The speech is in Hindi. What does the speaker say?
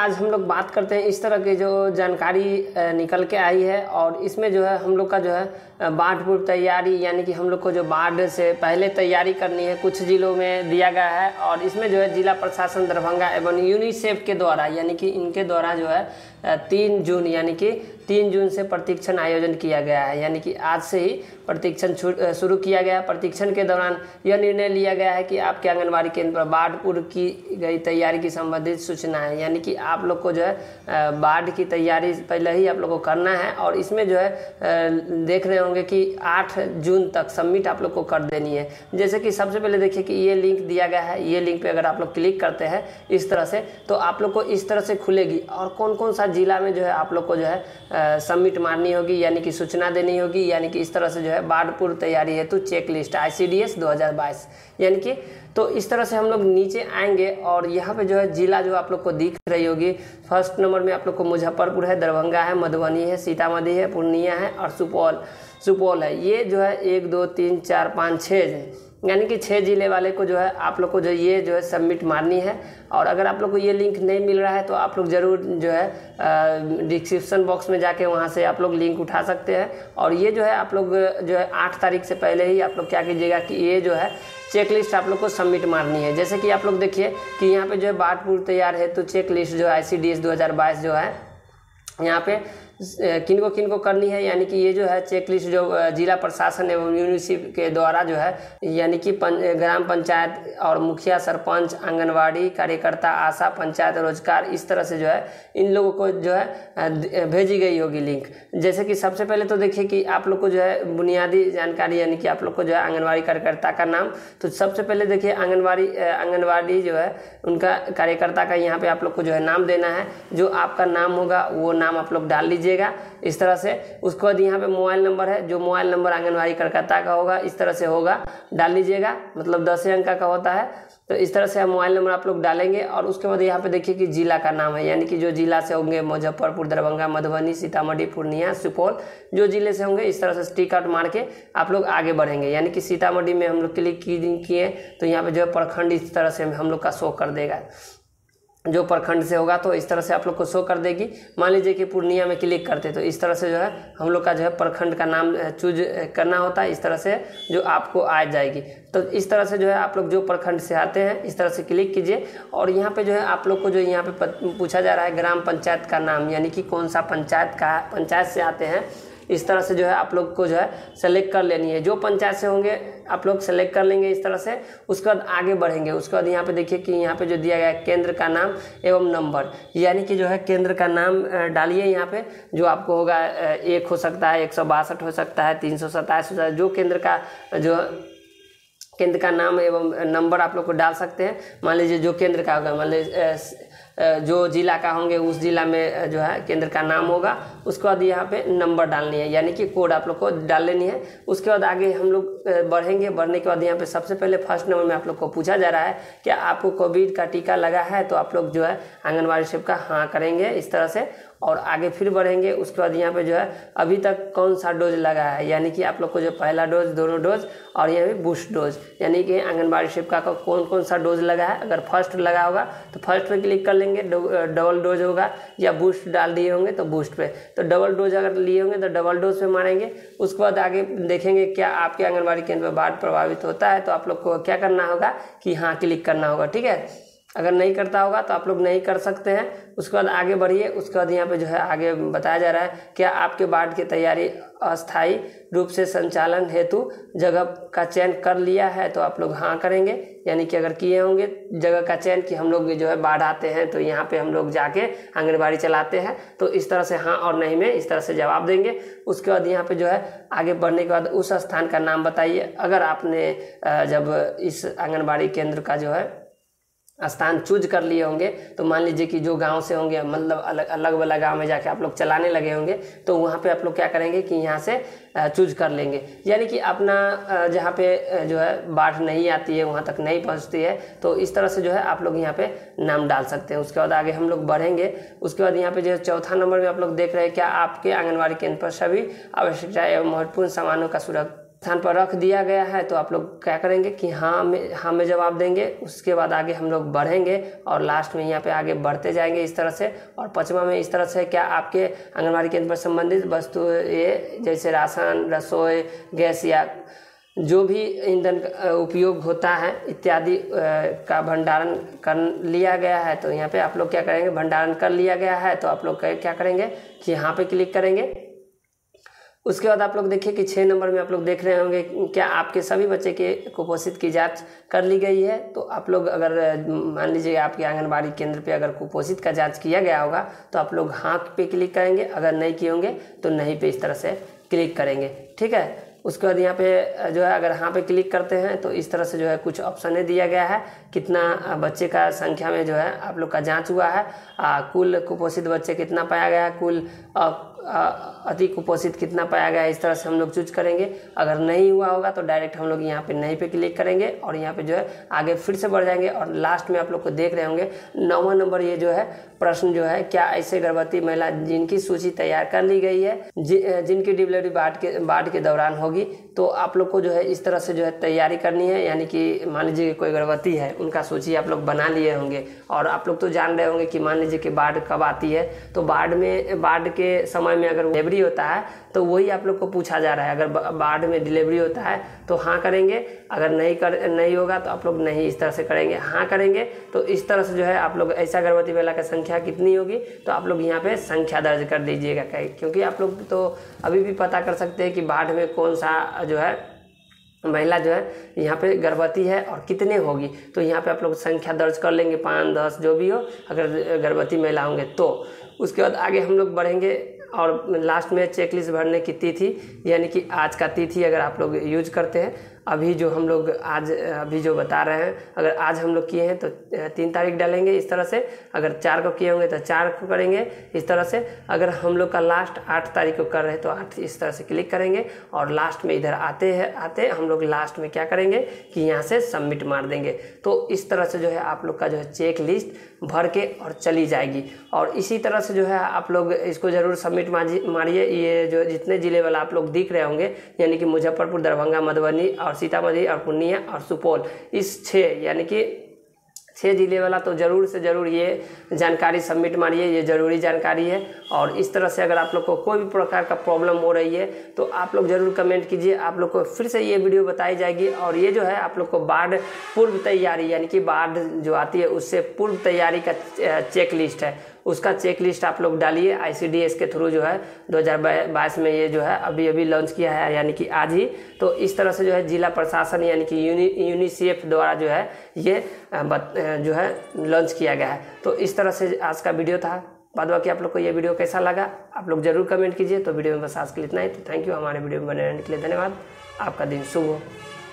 आज हम लोग बात करते हैं इस तरह की जो जानकारी निकल के आई है, और इसमें जो है हम लोग का जो है बाढ़ पूर्व तैयारी, यानी कि हम लोग को जो बाढ़ से पहले तैयारी करनी है कुछ जिलों में दिया गया है। और इसमें जो है जिला प्रशासन दरभंगा एवं यूनिसेफ के द्वारा, यानी कि इनके द्वारा जो है 3 जून यानी कि 3 जून से प्रशिक्षण आयोजन किया गया है, यानी कि आज से ही प्रशिक्षण शुरू किया गया। प्रशिक्षण के दौरान यह निर्णय लिया गया है कि आपके आंगनबाड़ी केंद्र पर बाढ़ पूर्व की गई तैयारी की संबंधित सूचना है, यानी कि आप लोग को जो है बाढ़ की तैयारी पहले ही आप लोग को करना है। और इसमें जो है देख रहे होंगे कि 8 जून तक सबमिट आप लोग को कर देनी है। जैसे कि सबसे पहले देखिए कि ये लिंक दिया गया है, ये लिंक पे अगर आप लोग क्लिक करते हैं इस तरह से, तो आप लोग को इस तरह से खुलेगी और कौन कौन सा जिला में जो है आप लोग को जो है सबमिट मारनी होगी, यानी कि सूचना देनी होगी। यानी कि इस तरह से जो है बाढ़ पूर्व तैयारी हेतु चेक लिस्ट ICDS 2022, यानी कि तो इस तरह से हम लोग नीचे आएंगे और यहाँ पे जो है जिला जो आप लोग को दिख रही होगी, फर्स्ट नंबर में आप लोग को मुजफ्फरपुर है, दरभंगा है, मधुबनी है, सीतामढ़ी है, पूर्णिया है और सुपौल है। ये जो है 1 2 3 4 5 6 यानी कि 6 जिले वाले को जो है आप लोग को जो ये जो है सबमिट मारनी है। और अगर आप लोग को ये लिंक नहीं मिल रहा है तो आप लोग ज़रूर जो है डिस्क्रिप्शन बॉक्स में जाके वहाँ से आप लोग लिंक उठा सकते हैं। और ये जो है आप लोग जो है 8 तारीख से पहले ही आप लोग क्या कीजिएगा कि ये जो है चेक लिस्ट आप लोग को सबमिट मारनी है। जैसे कि आप लोग देखिए कि यहाँ पे जो है बाढ़ पूर्व तैयार है तो चेक लिस्ट जो है ICDS 2022 जो है यहाँ पे किनको करनी है, यानी कि ये जो है चेक लिस्ट जो जिला प्रशासन एवं यूनिसेफ के द्वारा जो है, यानी कि ग्राम पंचायत और मुखिया, सरपंच, आंगनवाड़ी कार्यकर्ता, आशा, पंचायत रोजगार, इस तरह से जो है इन लोगों को जो है भेजी गई होगी लिंक। जैसे कि सबसे पहले तो देखिए कि आप लोग को जो है बुनियादी जानकारी, यानी कि आप लोग को जो है आंगनवाड़ी कार्यकर्ता का नाम, तो सबसे पहले देखिए आंगनवाड़ी जो है उनका कार्यकर्ता का यहाँ पे आप लोग को जो है नाम देना है। जो आपका नाम होगा वो नाम आप लोग डाल लीजिएगा इस तरह से। उसके बाद यहाँ पे मोबाइल नंबर है, जो मोबाइल नंबर आंगनवाड़ी कार्यकर्ता का होगा इस तरह से होगा, डाल लीजिएगा, मतलब 10 अंक का होता है। तो इस तरह से मोबाइल नंबर आप लोग डालेंगे। और उसके बाद यहाँ पे देखिए कि जिला का नाम है, यानी कि जो जिला से होंगे मुजफ्फरपुर, दरभंगा, मधुबनी, सीतामढ़ी, पूर्णिया, सुपौल, जो जिले से होंगे इस तरह से टिक आउट मार के आप लोग आगे बढ़ेंगे। यानी कि सीतामढ़ी में हम लोग क्लिक किए तो यहाँ पे जो है प्रखंड इस तरह से हम लोग का शो कर देगा, जो प्रखंड से होगा तो इस तरह से आप लोग को शो कर देगी। मान लीजिए कि पूर्णिया में क्लिक करते तो इस तरह से जो है हम लोग का जो है प्रखंड का नाम चूज करना होता है, इस तरह से जो आपको आ जाएगी। तो इस तरह से जो है आप लोग जो प्रखंड से आते हैं इस तरह से क्लिक कीजिए। और यहाँ पे जो है आप लोग को जो यहाँ पे पूछा जा रहा है ग्राम पंचायत का नाम, यानी कि कौन सा पंचायत से आते हैं, इस तरह से जो है आप लोग को जो है सेलेक्ट कर लेनी है। जो पंचायत से होंगे आप लोग सेलेक्ट कर लेंगे इस तरह से। उसके बाद आगे बढ़ेंगे। उसके बाद यहाँ पे देखिए कि यहाँ पे जो दिया गया है केंद्र का नाम एवं नंबर, यानी कि जो है केंद्र का नाम डालिए यहाँ पे, जो आपको होगा 1 हो सकता है, 162 हो सकता है, 327 हो सकता है। जो केंद्र का नाम एवं नंबर आप लोग को डाल सकते हैं। मान लीजिए जो केंद्र का होगा, मान लीजिए जो जिला का होंगे उस जिला में जो है केंद्र का नाम होगा। उसके बाद यहाँ पे नंबर डालनी है, यानी कि कोड आप लोग को डाल लेनी है। उसके बाद आगे हम लोग बढ़ेंगे। बढ़ने के बाद यहाँ पे सबसे पहले फर्स्ट नंबर में आप लोग को पूछा जा रहा है क्या आपको कोविड का टीका लगा है, तो आप लोग जो है आंगनबाड़ी सेवक का हाँ करेंगे इस तरह से। और आगे फिर बढ़ेंगे। उसके बाद यहाँ पे जो है अभी तक कौन सा डोज लगा है, यानी कि आप लोग को जो पहला डोज, दोनों डोज और यहाँ पे बूस्ट डोज, यानी कि आंगनबाड़ी सेविका का कौन सा डोज लगा है। अगर फर्स्ट लगा होगा तो फर्स्ट पे क्लिक कर लेंगे, डबल डोज होगा या बूस्ट डाल दिए होंगे तो बूस्ट पे, तो डबल डोज अगर लिए होंगे तो डबल डोज पे मारेंगे। उसके बाद आगे देखेंगे क्या आपके आंगनबाड़ी केंद्र पर बाढ़ प्रभावित होता है, तो आप लोग को क्या करना होगा कि हाँ क्लिक करना होगा, ठीक है। अगर नहीं करता होगा तो आप लोग नहीं कर सकते हैं। उसके बाद आगे बढ़िए। उसके बाद यहाँ पे जो है आगे बताया जा रहा है क्या आपके बाढ़ की तैयारी अस्थायी रूप से संचालन हेतु जगह का चयन कर लिया है, तो आप लोग हाँ करेंगे। यानी कि अगर किए होंगे जगह का चयन कि हम लोग जो है बाढ़ आते हैं तो यहाँ पे हम लोग जाके आंगनबाड़ी चलाते हैं, तो इस तरह से हाँ और नहीं में इस तरह से जवाब देंगे। उसके बाद यहाँ पे जो है आगे बढ़ने के बाद उस स्थान का नाम बताइए। अगर आपने जब इस आंगनबाड़ी केंद्र का जो है स्थान चूज कर लिए होंगे, तो मान लीजिए कि जो गांव से होंगे, मतलब अलग वाला गांव में जाके आप लोग चलाने लगे होंगे, तो वहां पे आप लोग क्या करेंगे कि यहाँ से चूज कर लेंगे। यानी कि अपना जहाँ पे जो है बाढ़ नहीं आती है, वहाँ तक नहीं पहुँचती है, तो इस तरह से जो है आप लोग यहाँ पे नाम डाल सकते हैं। उसके बाद आगे हम लोग बढ़ेंगे। उसके बाद यहाँ पे जो है चौथा नंबर में आप लोग देख रहे हैं क्या आपके आंगनबाड़ी केंद्र पर सभी आवश्यकता एवं महत्वपूर्ण सामानों का स्थान पर रख दिया गया है तो आप लोग क्या करेंगे कि हाँ में जवाब देंगे। उसके बाद आगे हम लोग बढ़ेंगे और लास्ट में यहाँ पे आगे बढ़ते जाएंगे इस तरह से। और 5वां में इस तरह से क्या आपके आंगनबाड़ी केंद्र पर संबंधित वस्तु ये जैसे राशन, रसोई गैस या जो भी ईंधन उपयोग होता है इत्यादि का भंडारण कर लिया गया है। तो यहाँ पे आप लोग क्या करेंगे, भंडारण कर लिया गया है तो आप लोग क्या करेंगे कि यहाँ पे क्लिक करेंगे। उसके बाद आप लोग देखिए कि 6 नंबर में आप लोग देख रहे होंगे क्या आपके सभी बच्चे के कुपोषित की जांच कर ली गई है। तो आप लोग अगर मान लीजिए आपके आंगनबाड़ी केंद्र पे अगर कुपोषित का जांच किया गया होगा तो आप लोग हाँ पे क्लिक करेंगे, अगर नहीं किए होंगे तो नहीं पे इस तरह से क्लिक करेंगे। ठीक है। उसके बाद यहाँ पे जो है अगर हाँ पे क्लिक करते हैं तो इस तरह से जो है कुछ ऑप्शन दिया गया है, कितना बच्चे का संख्या में जो है आप लोग का जांच हुआ है, कुल कुपोषित बच्चे कितना पाया गया है, कुल अति कुपोषित कितना पाया गया है, इस तरह से हम लोग चूज करेंगे। अगर नहीं हुआ होगा तो डायरेक्ट हम लोग यहाँ पे नहीं पे क्लिक करेंगे और यहाँ पे जो है आगे फिर से बढ़ जाएंगे। और लास्ट में आप लोग को देख रहे होंगे 9वां नंबर ये जो है प्रश्न जो है, क्या ऐसे गर्भवती महिला जिनकी सूची तैयार कर ली गई है जिनकी डिलीवरी बाढ़ के दौरान होगी, तो आप लोग को जो है इस तरह से जो है तैयारी करनी है। यानी कि मान लीजिए कोई गर्भवती है, उनका सूची आप लोग बना लिए होंगे और आप लोग तो जान रहे होंगे कि मान लीजिए कि बाढ़ कब आती है। तो बाढ़ के समय में अगर डिलीवरी होता है तो वही आप लोग को पूछा जा रहा है। अगर बाढ़ में डिलीवरी होता है तो हाँ करेंगे, अगर नहीं होगा तो आप लोग नहीं इस तरह से करेंगे। हाँ करेंगे तो इस तरह से जो है आप लोग ऐसा गर्भवती महिला की संख्या कितनी होगी तो आप लोग यहाँ पे संख्या दर्ज कर दीजिएगा, क्योंकि आप लोग तो अभी भी पता कर सकते हैं कि बाढ़ में कौन सा जो है महिला जो है यहाँ पे गर्भवती है और कितने होगी। तो यहाँ पे आप लोग संख्या दर्ज कर लेंगे, 5, 10 जो भी हो, अगर गर्भवती महिला होंगे तो। उसके बाद आगे हम लोग बढ़ेंगे और लास्ट में चेकलिस्ट भरने की तिथि, यानी कि आज का तिथि अगर आप लोग यूज करते हैं, अभी जो हम लोग अभी जो बता रहे हैं, अगर आज हम लोग किए हैं तो 3 तारीख डालेंगे इस तरह से। अगर 4 को किए होंगे तो 4 को करेंगे इस तरह से। अगर हम लोग का लास्ट 8 तारीख को कर रहे हैं तो 8 इस तरह से क्लिक करेंगे। और लास्ट में इधर आते हम लोग लास्ट में क्या करेंगे कि यहाँ से सबमिट मार देंगे। तो इस तरह से जो है आप लोग का जो है चेक लिस्ट भर के और चली जाएगी। और इसी तरह से जो है आप लोग इसको जरूर सबमिट मारिए। ये जो जितने जिले वाला आप लोग दिख रहे होंगे, यानी कि मुजफ्फरपुर, दरभंगा, मधुबनी और सीतामढ़ी और पूर्णिया और सुपौल, इस 6 यानी कि 6 जिले वाला तो जरूर से जरूर ये जानकारी सबमिट मारिए, ये जरूरी जानकारी है। और इस तरह से अगर आप लोग को कोई भी प्रकार का प्रॉब्लम हो रही है तो आप लोग जरूर कमेंट कीजिए, आप लोग को फिर से ये वीडियो बताई जाएगी। और ये जो है आप लोग को बाढ़ पूर्व तैयारी, यानी कि बाढ़ जो आती है उससे पूर्व तैयारी का चेक लिस्ट है, उसका चेक लिस्ट आप लोग डालिए। ICDS के थ्रू जो है 2022 में ये जो है अभी लॉन्च किया है, यानी कि आज ही। तो इस तरह से जो है जिला प्रशासन यानी कि यूनिसेफ द्वारा जो है ये जो है लॉन्च किया गया है। तो इस तरह से आज का वीडियो था। बाद बाकी आप लोग को ये वीडियो कैसा लगा आप लोग जरूर कमेंट कीजिए। तो वीडियो में बस आज के लिए इतना ही। तो थैंक यू, हमारे वीडियो में बने रहने के लिए धन्यवाद। आपका दिन शुभ हो।